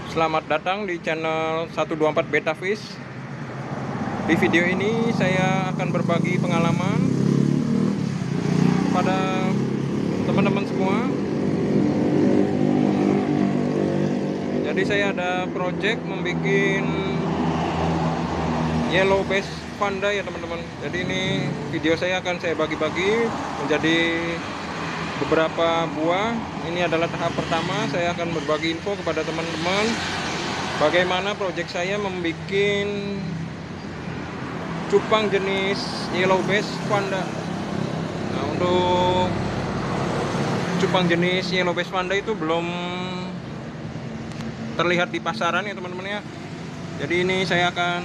Selamat datang di channel 124 Beta Fish. Di video ini saya akan berbagi pengalaman kepada teman-teman semua. Jadi saya ada project membuat yellow bass panda ya teman-teman. Jadi ini video saya akan saya bagi-bagi menjadi beberapa buah. Ini adalah tahap pertama. Saya akan berbagi info kepada teman-teman bagaimana proyek saya membuat cupang jenis yellow bass panda. Nah, untuk cupang jenis yellow bass panda itu belum terlihat di pasaran ya teman-teman ya. Jadi ini saya akan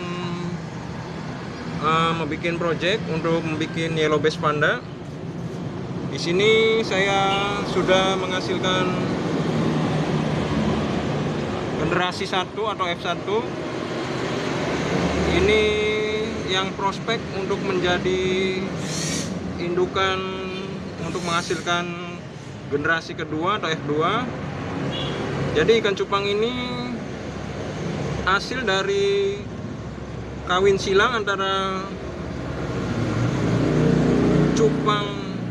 membuat project untuk membuat yellow bass panda. Di sini saya sudah menghasilkan generasi 1 atau F1. Ini yang prospek untuk menjadi indukan untuk menghasilkan generasi kedua atau F2. Jadi ikan cupang ini hasil dari kawin silang antara cupang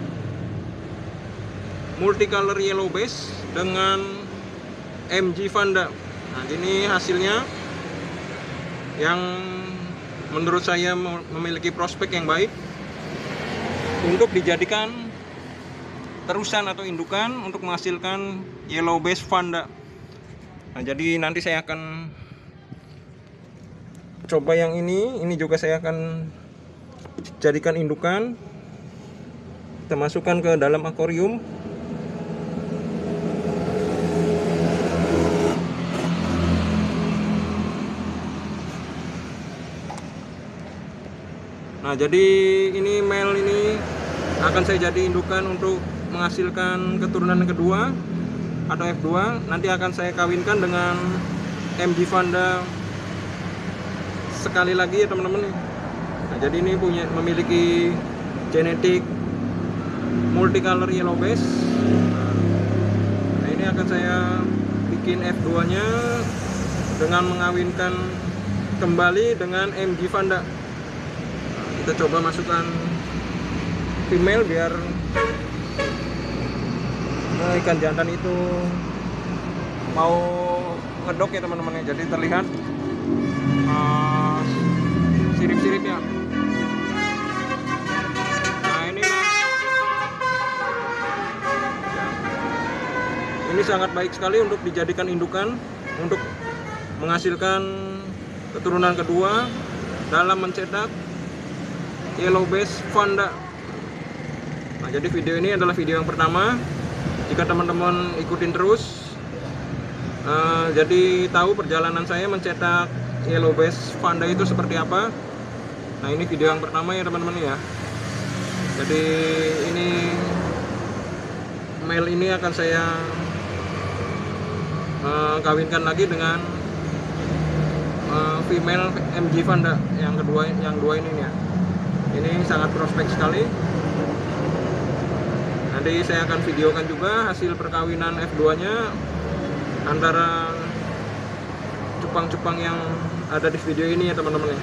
multicolor yellow bass dengan MG Vanda. Nah, ini hasilnya yang menurut saya memiliki prospek yang baik untuk dijadikan terusan atau indukan untuk menghasilkan yellow bass Vanda. Nah, jadi nanti saya akan coba yang ini juga saya akan jadikan indukan. Kita masukkan ke dalam akuarium. Nah, jadi ini male ini akan saya jadi indukan untuk menghasilkan keturunan kedua atau F2. Nanti akan saya kawinkan dengan MG Vanda sekali lagi ya teman-teman. Nah, jadi ini memiliki genetik multicolor yellow bass. Nah, ini akan saya bikin F2 nya dengan mengawinkan kembali dengan MG Vanda. Kita coba masukkan female biar ikan jantan itu mau ngedok ya teman-teman. Jadi terlihat sirip-siripnya. Nah, ini sangat baik sekali untuk dijadikan indukan untuk menghasilkan keturunan kedua dalam mencetak yellow bass Vanda. Nah, jadi video ini adalah video yang pertama. Jika teman-teman ikutin terus, jadi tahu perjalanan saya mencetak yellow bass Vanda itu seperti apa. Nah, ini video yang pertama ya teman-teman ya. Jadi ini male ini akan saya kawinkan lagi dengan female MG Vanda yang dua ini ya. Ini sangat prospek sekali. Nanti saya akan videokan juga hasil perkawinan F2 nya antara cupang-cupang yang ada di video ini ya teman-teman ya.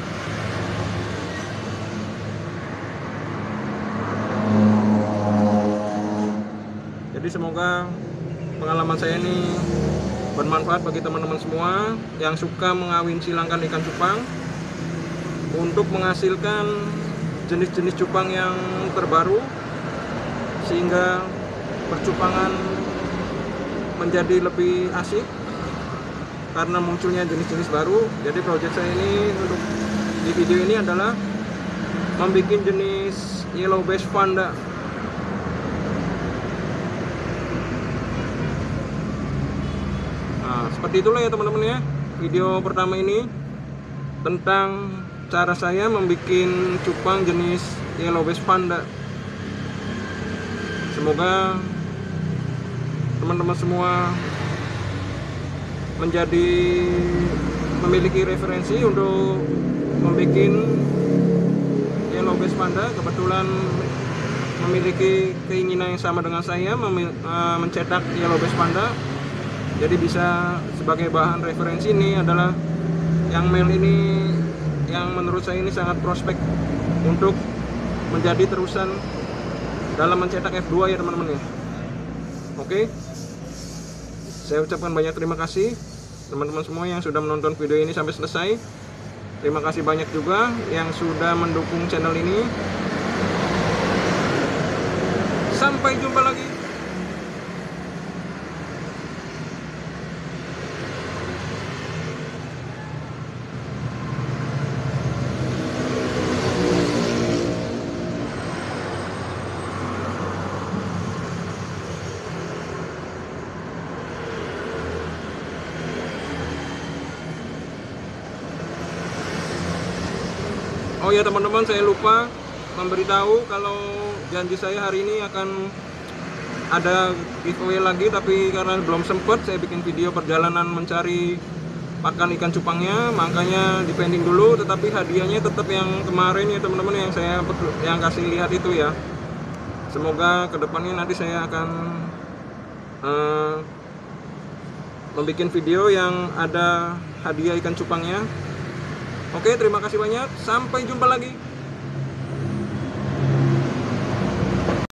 Jadi semoga pengalaman saya ini bermanfaat bagi teman-teman semua yang suka mengawin silangkan ikan cupang untuk menghasilkan jenis-jenis cupang yang terbaru sehingga percupangan menjadi lebih asik karena munculnya jenis-jenis baru. Jadi proyek saya ini untuk di video ini adalah membuat jenis yellow bass Vanda. Nah, seperti itulah ya teman-teman ya, video pertama ini tentang cara saya membuat cupang jenis yellow bass Vanda. Semoga teman-teman semua memiliki referensi untuk membuat yellow bass Vanda. Kebetulan memiliki keinginan yang sama dengan saya mencetak yellow bass Vanda. Jadi bisa sebagai bahan referensi. Ini adalah yang male ini, yang menurut saya ini sangat prospek untuk menjadi terusan dalam mencetak F2 ya teman-teman ya. Oke, saya ucapkan banyak terima kasih teman-teman semua yang sudah menonton video ini sampai selesai. Terima kasih banyak juga yang sudah mendukung channel ini. Sampai jumpa lagi. Oh ya teman-teman, saya lupa memberitahu kalau janji saya hari ini akan ada giveaway lagi, tapi karena belum sempat saya bikin video perjalanan mencari pakan ikan cupangnya, makanya dipending dulu. Tetapi hadiahnya tetap yang kemarin ya teman-teman, yang kasih lihat itu ya. Semoga kedepannya nanti saya akan membuat video yang ada hadiah ikan cupangnya. Oke, terima kasih banyak. Sampai jumpa lagi.